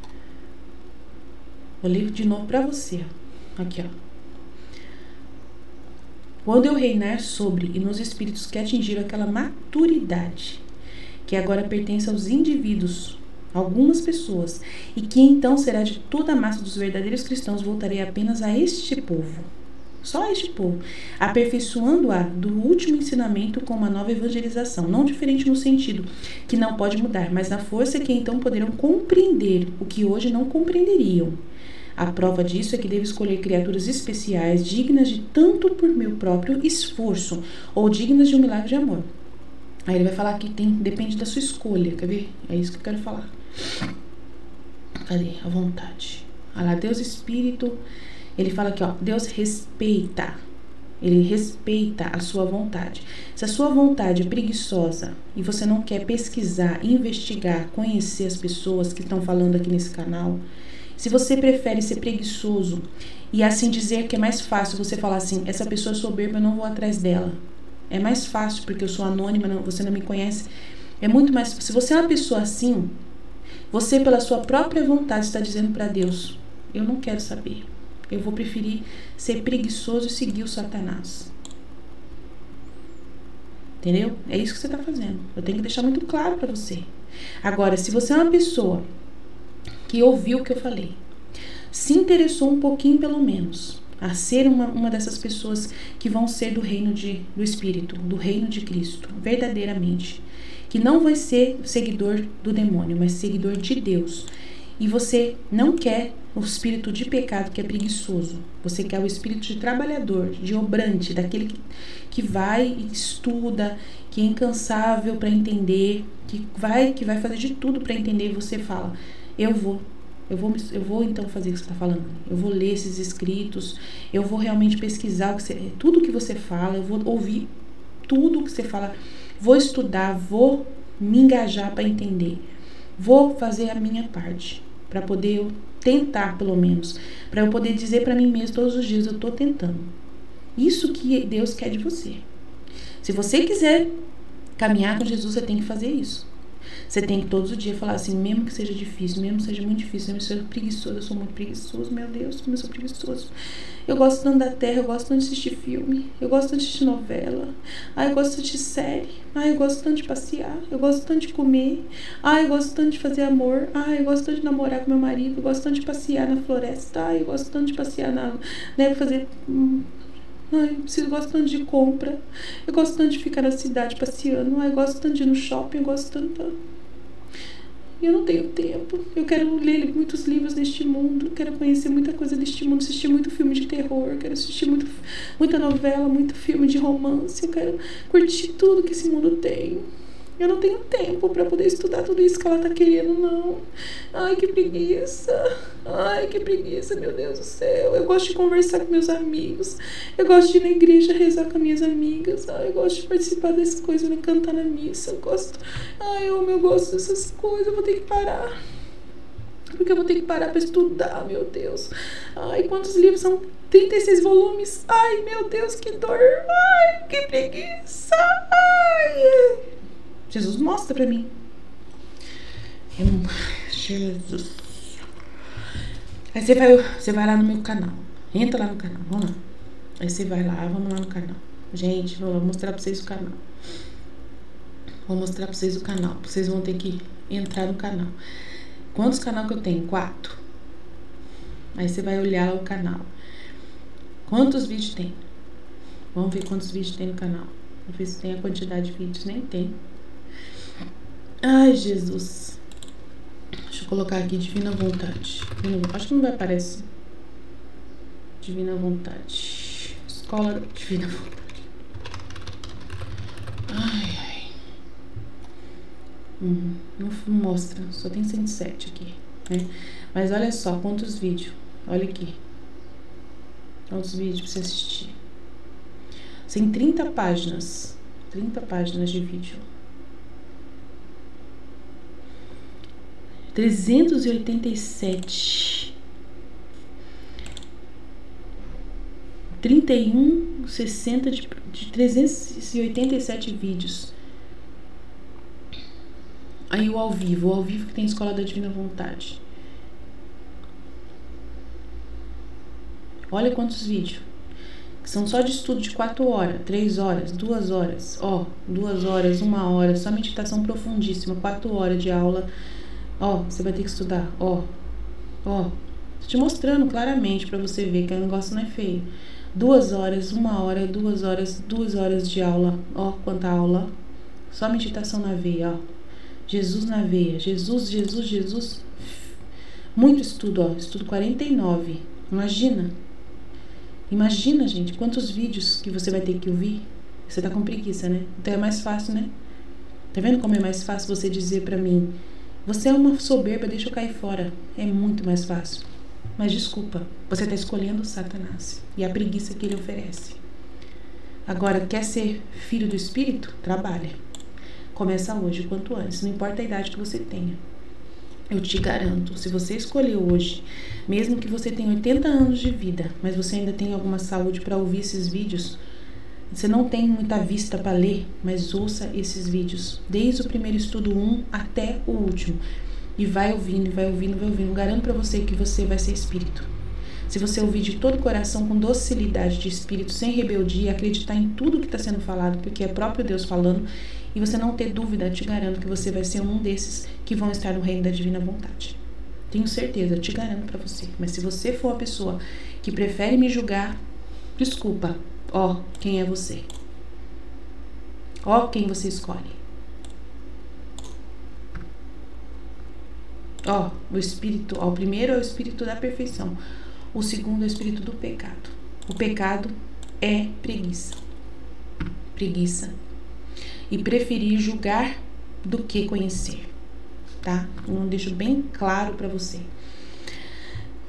vou ler de novo para você. Aqui, ó. Quando eu reinar sobre e nos espíritos que atingiram aquela maturidade, que agora pertence aos indivíduos, algumas pessoas, e que então será de toda a massa dos verdadeiros cristãos, voltarei apenas a este povo. Só a este povo. Aperfeiçoando-a do último ensinamento com uma nova evangelização. Não diferente no sentido que não pode mudar, mas na força que então poderão compreender o que hoje não compreenderiam. A prova disso é que devo escolher criaturas especiais, dignas de tanto por meu próprio esforço, ou dignas de um milagre de amor. Aí ele vai falar que tem, depende da sua escolha, quer ver? É isso que eu quero falar. Cadê? A vontade. Olha lá, Deus Espírito, ele fala aqui, ó, Deus respeita, ele respeita a sua vontade. Se a sua vontade é preguiçosa e você não quer pesquisar, investigar, conhecer as pessoas que estão falando aqui nesse canal, se você prefere ser preguiçoso e assim dizer que é mais fácil você falar assim, essa pessoa é soberba, eu não vou atrás dela. É mais fácil porque eu sou anônima, não, você não me conhece. É muito mais, se você é uma pessoa assim, você pela sua própria vontade está dizendo para Deus, eu não quero saber. Eu vou preferir ser preguiçoso e seguir o Satanás. Entendeu? É isso que você está fazendo. Eu tenho que deixar muito claro para você. Agora, se você é uma pessoa que ouviu o que eu falei, se interessou um pouquinho pelo menos a ser uma, uma dessas pessoas que vão ser do reino de, do Espírito, do reino de Cristo, verdadeiramente, que não vai ser seguidor do demônio, mas seguidor de Deus, e você não quer o espírito de pecado que é preguiçoso, você quer o espírito de trabalhador, de obrante, daquele que, que vai e estuda, que é incansável para entender, que vai, que vai fazer de tudo para entender, e você fala, eu vou, Eu vou, eu vou então fazer o que você está falando. Eu vou ler esses escritos, eu vou realmente pesquisar o que você, tudo que você fala, eu vou ouvir tudo que você fala, vou estudar, vou me engajar para entender. Vou fazer a minha parte, para poder eu tentar, pelo menos, para eu poder dizer para mim mesmo todos os dias, eu estou tentando. Isso que Deus quer de você. Se você quiser caminhar com Jesus, você tem que fazer isso. Você tem que todos os dias falar assim, mesmo que seja difícil, mesmo que seja muito difícil, eu sou preguiçoso, eu sou muito preguiçoso, meu Deus, como eu sou preguiçoso. Eu gosto tanto da terra, eu gosto tanto de assistir filme, eu gosto tanto de assistir novela, ah, eu gosto tanto de série, ah, eu gosto tanto de passear, eu gosto tanto de comer, ah, eu gosto tanto de fazer amor, ah, eu gosto tanto de namorar com meu marido, eu gosto tanto de passear na floresta, ah, eu gosto tanto de passear na, né, fazer... Hum, ai, eu preciso, gosto tanto de compra, eu gosto tanto de ficar na cidade passeando, ai, eu gosto tanto de ir no shopping, eu gosto tanto... E eu não tenho tempo. Eu quero ler muitos livros deste mundo, quero conhecer muita coisa deste mundo, assistir muito filme de terror, quero assistir muito, muita novela, muito filme de romance, eu quero curtir tudo que esse mundo tem. Eu não tenho tempo para poder estudar tudo isso que ela tá querendo, não. Ai, que preguiça. Ai, que preguiça, meu Deus do céu. Eu gosto de conversar com meus amigos. Eu gosto de ir na igreja rezar com minhas amigas. Ai, eu gosto de participar dessas coisas, né? Cantar na missa. Eu gosto. Ai, eu, eu gosto dessas coisas. Eu vou ter que parar. Porque eu vou ter que parar para estudar, meu Deus. Ai, quantos livros são? trinta e seis volumes. Ai, meu Deus, que dor. Ai, que preguiça. Ai. Jesus mostra pra mim. Eu, Jesus. Aí você vai, você vai lá no meu canal. Entra lá no canal, vamos lá. Aí você vai lá, vamos lá no canal. Gente, vou mostrar pra vocês o canal. Vou mostrar pra vocês o canal. Vocês vão ter que entrar no canal. Quantos canais que eu tenho? Quatro. Aí você vai olhar o canal. Quantos vídeos tem? Vamos ver quantos vídeos tem no canal. Vamos ver se tem a quantidade de vídeos. Nem tem. Ai, Jesus. Deixa eu colocar aqui Divina Vontade. Acho que não vai aparecer. Divina Vontade. Escola Divina Vontade. Ai, ai. Hum, não mostra. Só tem cento e sete aqui, né? Mas olha só quantos vídeos. Olha aqui. Quantos vídeos pra você assistir. Tem trinta páginas. trinta páginas de vídeo. trezentos e oitenta e sete. trinta e um, sessenta de, de trezentos e oitenta e sete vídeos. Aí o ao vivo, o ao vivo que tem Escola da Divina Vontade. Olha quantos vídeos. Que são só de estudo de quatro horas, três horas, duas horas. Ó, duas horas, uma hora, só meditação profundíssima, quatro horas de aula. Ó, você vai ter que estudar, ó, ó, tô te mostrando claramente pra você ver que o negócio não é feio. Duas horas, uma hora, duas horas, duas horas de aula, ó, quanta aula. Só meditação na veia, ó. Jesus na veia, Jesus, Jesus, Jesus. Muito estudo, ó, estudo quarenta e nove. Imagina, imagina, gente, quantos vídeos que você vai ter que ouvir. Você tá com preguiça, né? Então é mais fácil, né? Tá vendo como é mais fácil você dizer pra mim: você é uma soberba, deixa eu cair fora. É muito mais fácil. Mas desculpa, você está escolhendo Satanás e a preguiça que ele oferece. Agora, quer ser filho do Espírito? Trabalha. Começa hoje, quanto antes. Não importa a idade que você tenha. Eu te garanto, se você escolher hoje, mesmo que você tenha oitenta anos de vida, mas você ainda tem alguma saúde para ouvir esses vídeos, você não tem muita vista para ler, mas ouça esses vídeos, desde o primeiro estudo um até o último. E vai ouvindo, vai ouvindo, vai ouvindo. Garanto para você que você vai ser espírito. Se você ouvir de todo o coração, com docilidade de espírito, sem rebeldia, acreditar em tudo que está sendo falado, porque é próprio Deus falando, e você não ter dúvida, te garanto que você vai ser um desses que vão estar no reino da divina vontade. Tenho certeza, te garanto para você. Mas se você for a pessoa que prefere me julgar, desculpa. Ó, quem é você? Ó, quem você escolhe? Ó, o espírito, ó, o primeiro é o espírito da perfeição. O segundo é o espírito do pecado. O pecado é preguiça. Preguiça. E preferir julgar do que conhecer, tá? Eu deixo bem claro para você.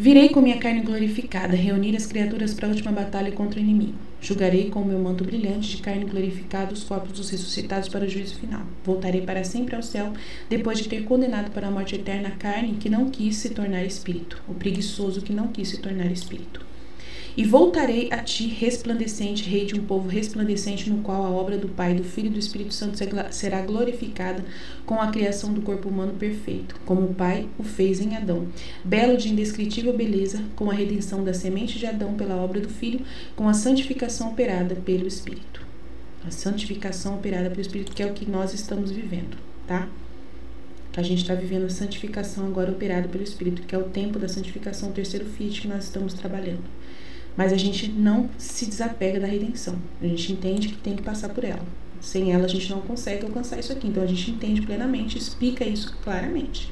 Virei com minha carne glorificada, reunir as criaturas para a última batalha contra o inimigo. Julgarei com o meu manto brilhante de carne glorificada os corpos dos ressuscitados para o juízo final. Voltarei para sempre ao céu, depois de ter condenado para a morte eterna a carne que não quis se tornar espírito, o preguiçoso que não quis se tornar espírito. E voltarei a ti, resplandecente, rei de um povo resplandecente, no qual a obra do Pai, do Filho e do Espírito Santo será glorificada com a criação do corpo humano perfeito, como o Pai o fez em Adão, belo de indescritível beleza, com a redenção da semente de Adão pela obra do Filho, com a santificação operada pelo Espírito. A santificação operada pelo Espírito, que é o que nós estamos vivendo, tá? Que a gente está vivendo a santificação agora operada pelo Espírito, que é o tempo da santificação, o terceiro Fiat que nós estamos trabalhando. Mas a gente não se desapega da redenção. A gente entende que tem que passar por ela. Sem ela a gente não consegue alcançar isso aqui. Então a gente entende plenamente, explica isso claramente.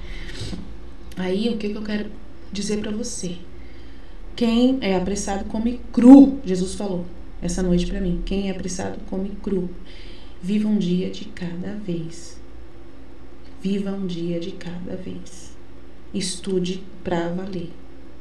Aí o que, que eu quero dizer para você? Quem é apressado come cru, Jesus falou essa noite para mim. Quem é apressado come cru. Viva um dia de cada vez. Viva um dia de cada vez. Estude para valer.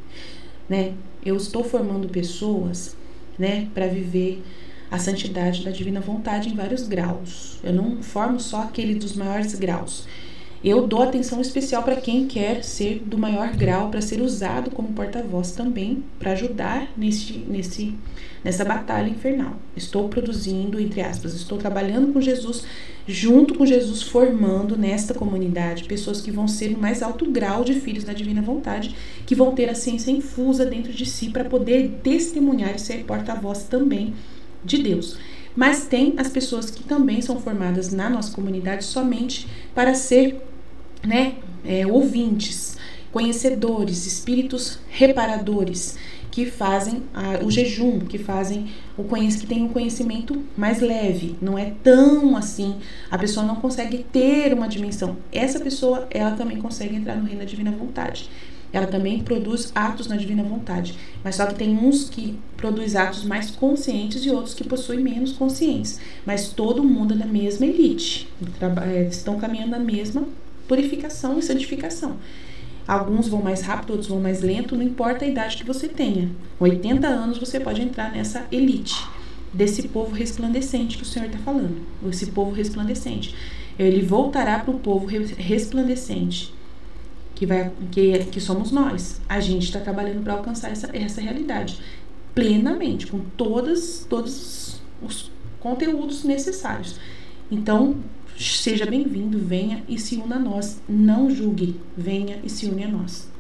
Né? Eu estou formando pessoas, né, para viver a santidade da divina vontade em vários graus. Eu não formo só aquele dos maiores graus. Eu dou atenção especial para quem quer ser do maior grau, para ser usado como porta-voz também, para ajudar nesse, nesse, nessa batalha infernal. Estou produzindo, entre aspas, estou trabalhando com Jesus, junto com Jesus, formando nesta comunidade pessoas que vão ser no mais alto grau de filhos da divina vontade, que vão ter a ciência infusa dentro de si para poder testemunhar e ser porta-voz também de Deus. Mas tem as pessoas que também são formadas na nossa comunidade somente para ser, né, é, ouvintes, conhecedores, espíritos reparadores, que fazem a, o jejum, que fazem o conhecimento, que tem um conhecimento mais leve, não é tão assim, a pessoa não consegue ter uma dimensão. Essa pessoa, ela também consegue entrar no reino da divina vontade. Ela também produz atos na divina vontade, mas só que tem uns que produz atos mais conscientes e outros que possuem menos conscientes, mas todo mundo é da mesma elite, estão caminhando na mesma purificação e santificação. Alguns vão mais rápido, outros vão mais lento, não importa a idade que você tenha. Com oitenta anos você pode entrar nessa elite, desse povo resplandecente que o Senhor está falando, esse povo resplandecente. Ele voltará para o povo resplandecente, que, vai, que, que somos nós. A gente está trabalhando para alcançar essa, essa realidade plenamente, com todas, todos os conteúdos necessários. Então, seja bem-vindo, venha e se una a nós. Não julgue, venha e se une a nós.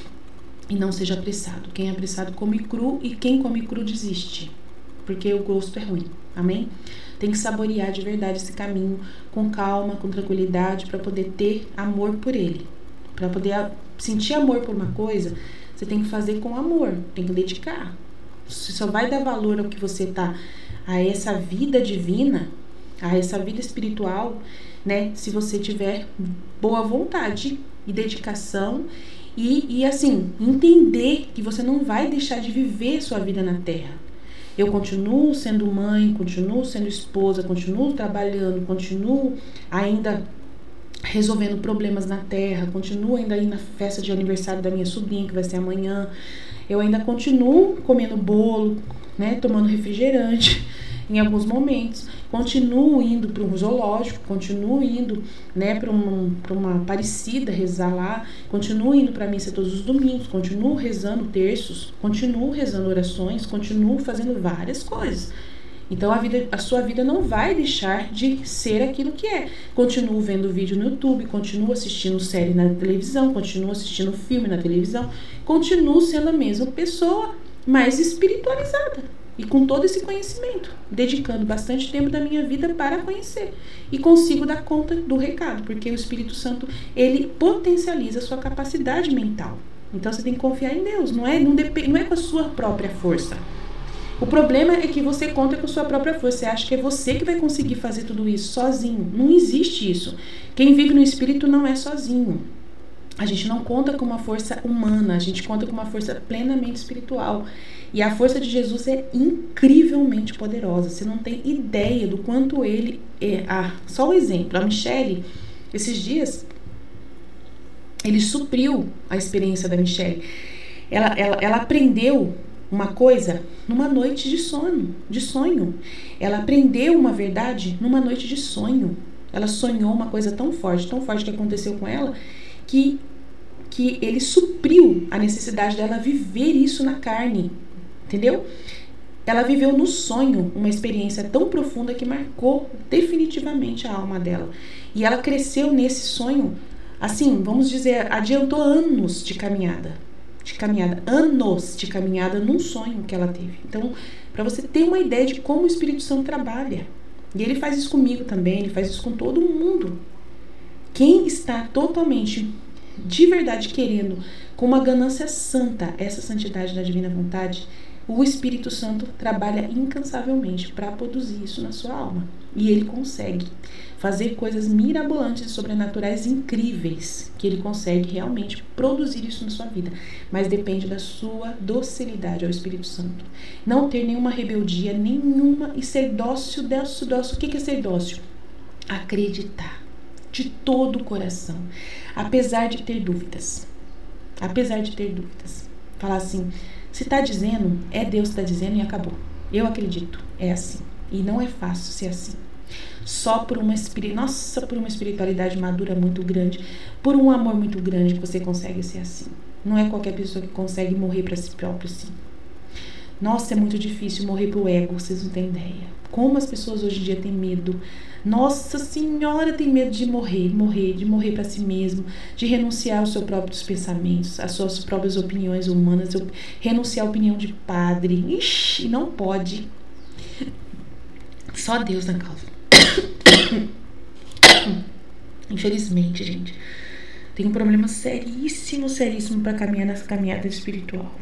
E não seja apressado. Quem é apressado come cru e quem come cru desiste, porque o gosto é ruim. Amém? Tem que saborear de verdade esse caminho com calma, com tranquilidade, para poder ter amor por ele. Para poder sentir amor por uma coisa, você tem que fazer com amor, tem que dedicar. Você só vai dar valor ao que você tá, a essa vida divina, a essa vida espiritual, né? Se você tiver boa vontade e dedicação e, e assim, entender que você não vai deixar de viver sua vida na Terra. Eu continuo sendo mãe, continuo sendo esposa, continuo trabalhando, continuo ainda resolvendo problemas na terra, continuo ainda aí na festa de aniversário da minha sobrinha, que vai ser amanhã. Eu ainda continuo comendo bolo, né, tomando refrigerante em alguns momentos, continuo indo para um zoológico, continuo indo, né, para um, para uma Aparecida rezar lá, continuo indo para a missa todos os domingos, continuo rezando terços, continuo rezando orações, continuo fazendo várias coisas. Então a, vida, a sua vida não vai deixar de ser aquilo que é. Continuo vendo vídeo no YouTube, continuo assistindo série na televisão, continuo assistindo filme na televisão, continuo sendo a mesma pessoa, mais espiritualizada e com todo esse conhecimento, dedicando bastante tempo da minha vida para conhecer. E consigo dar conta do recado, porque o Espírito Santo, ele potencializa a sua capacidade mental. Então você tem que confiar em Deus, não é, não depende, não é com a sua própria força. O problema é que você conta com a sua própria força. Você acha que é você que vai conseguir fazer tudo isso sozinho. Não existe isso. Quem vive no Espírito não é sozinho. A gente não conta com uma força humana. A gente conta com uma força plenamente espiritual. E a força de Jesus é incrivelmente poderosa. Você não tem ideia do quanto ele é. Ah, só um exemplo. A Michele, esses dias, ele supriu a experiência da Michele. ela, ela, ela aprendeu uma coisa numa noite de sono, de sonho. Ela aprendeu uma verdade numa noite de sonho. Ela sonhou uma coisa tão forte, tão forte que aconteceu com ela, que, que ele supriu a necessidade dela viver isso na carne, entendeu? Ela viveu no sonho uma experiência tão profunda que marcou definitivamente a alma dela. E ela cresceu nesse sonho, assim, vamos dizer, adiantou anos de caminhada. De caminhada, anos de caminhada num sonho que ela teve. Então, para você ter uma ideia de como o Espírito Santo trabalha. E ele faz isso comigo também, ele faz isso com todo mundo. Quem está totalmente, de verdade, querendo, com uma ganância santa, essa santidade da divina vontade, o Espírito Santo trabalha incansavelmente para produzir isso na sua alma. E ele consegue fazer coisas mirabolantes e sobrenaturais incríveis, que ele consegue realmente produzir isso na sua vida. Mas depende da sua docilidade ao Espírito Santo. Não ter nenhuma rebeldia, nenhuma, e ser dócil, dócil, dócil. O que é ser dócil? Acreditar de todo o coração, apesar de ter dúvidas. Apesar de ter dúvidas. Falar assim, se está dizendo, é Deus que está dizendo e acabou. Eu acredito, é assim. E não é fácil ser assim. Só por uma, espiri... Nossa, por uma espiritualidade madura muito grande, por um amor muito grande que você consegue ser assim. Não é qualquer pessoa que consegue morrer para si próprio assim. Nossa, é muito difícil morrer pro ego, vocês não têm ideia. Como as pessoas hoje em dia têm medo. Nossa Senhora, tem medo de morrer, morrer, de morrer para si mesmo, de renunciar aos seus próprios pensamentos, às suas próprias opiniões humanas, renunciar à opinião de padre. Ixi, não pode. Só Deus na causa. Infelizmente, gente, tem um problema seríssimo, seríssimo para caminhar nessa caminhada espiritual.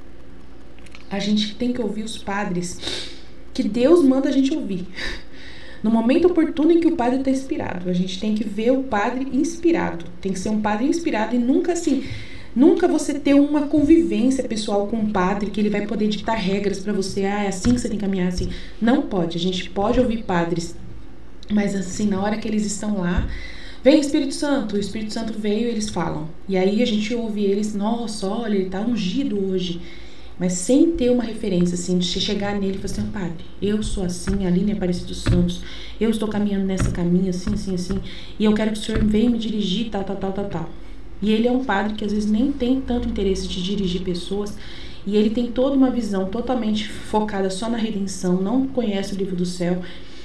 A gente tem que ouvir os padres que Deus manda a gente ouvir. No momento oportuno em que o padre está inspirado. A gente tem que ver o padre inspirado. Tem que ser um padre inspirado e nunca assim, nunca você ter uma convivência pessoal com um padre que ele vai poder ditar regras para você. Ah, é assim que você tem que caminhar, assim. Não pode. A gente pode ouvir padres, mas assim, na hora que eles estão lá, vem o Espírito Santo, o Espírito Santo veio e eles falam. E aí a gente ouve eles, nossa, olha, ele tá ungido hoje. Mas sem ter uma referência, assim, de chegar nele e falar assim, padre, eu sou assim, a Aline Aparecida dos Santos, eu estou caminhando nessa caminho, assim, assim, assim, e eu quero que o senhor venha me dirigir, tal, tal, tal, tal, tal. E ele é um padre que às vezes nem tem tanto interesse de dirigir pessoas, e ele tem toda uma visão totalmente focada só na redenção, não conhece o livro do céu.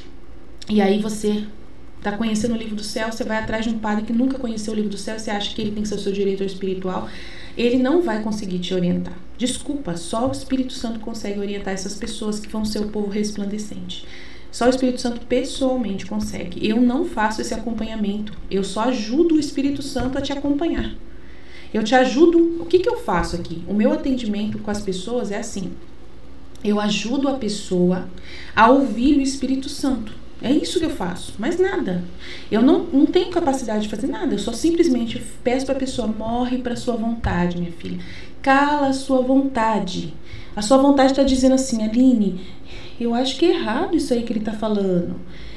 E aí você tá conhecendo o livro do céu, você vai atrás de um padre que nunca conheceu o livro do céu, você acha que ele tem que ser o seu diretor espiritual, ele não vai conseguir te orientar. Desculpa, só o Espírito Santo consegue orientar essas pessoas que vão ser o povo resplandecente. Só o Espírito Santo pessoalmente consegue. Eu não faço esse acompanhamento, eu só ajudo o Espírito Santo a te acompanhar. Eu te ajudo, o que que eu faço aqui? O meu atendimento com as pessoas é assim, eu ajudo a pessoa a ouvir o Espírito Santo. É isso que eu faço, mais nada. Eu não, não tenho capacidade de fazer nada. Eu só simplesmente peço para a pessoa, morre para sua vontade, minha filha. Cala a sua vontade. A sua vontade está dizendo assim, Aline, eu acho que é errado isso aí que ele está falando.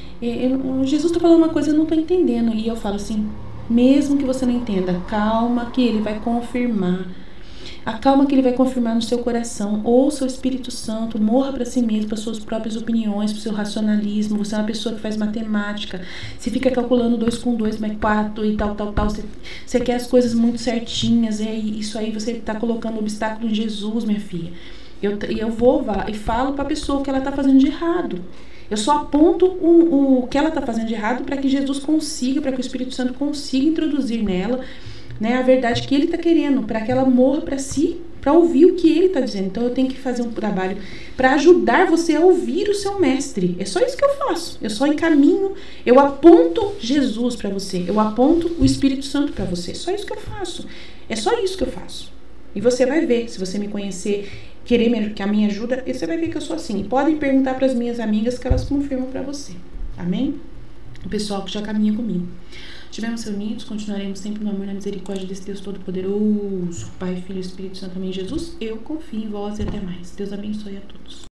Eu, Jesus está falando uma coisa, eu não estou entendendo. E eu falo assim, mesmo que você não entenda, calma que ele vai confirmar. Acalma que ele vai confirmar no seu coração. Ouça o Espírito Santo, morra para si mesmo, para suas próprias opiniões, para o seu racionalismo. Você é uma pessoa que faz matemática, você fica calculando dois com dois, mais quatro e tal, tal, tal. Você, você quer as coisas muito certinhas, e aí, isso aí você está colocando obstáculo em Jesus, minha filha. Eu, eu vou vá, e falo para a pessoa o que ela está fazendo de errado. Eu só aponto o, o que ela está fazendo de errado para que Jesus consiga, para que o Espírito Santo consiga introduzir nela, né, a verdade que ele está querendo, para que ela morra para si, para ouvir o que ele está dizendo. Então eu tenho que fazer um trabalho para ajudar você a ouvir o seu mestre. É só isso que eu faço. Eu só encaminho, eu aponto Jesus para você, eu aponto o Espírito Santo para você. É só isso que eu faço. É só isso que eu faço. E você vai ver, se você me conhecer, querer me, que a minha ajuda, você vai ver que eu sou assim. E podem perguntar para as minhas amigas que elas confirmam para você. Amém? O pessoal que já caminha comigo. Estivemos reunidos, continuaremos sempre no amor e na misericórdia desse Deus Todo-Poderoso, Pai, Filho e Espírito Santo. Amém. Jesus, eu confio em vós e até mais. Deus abençoe a todos.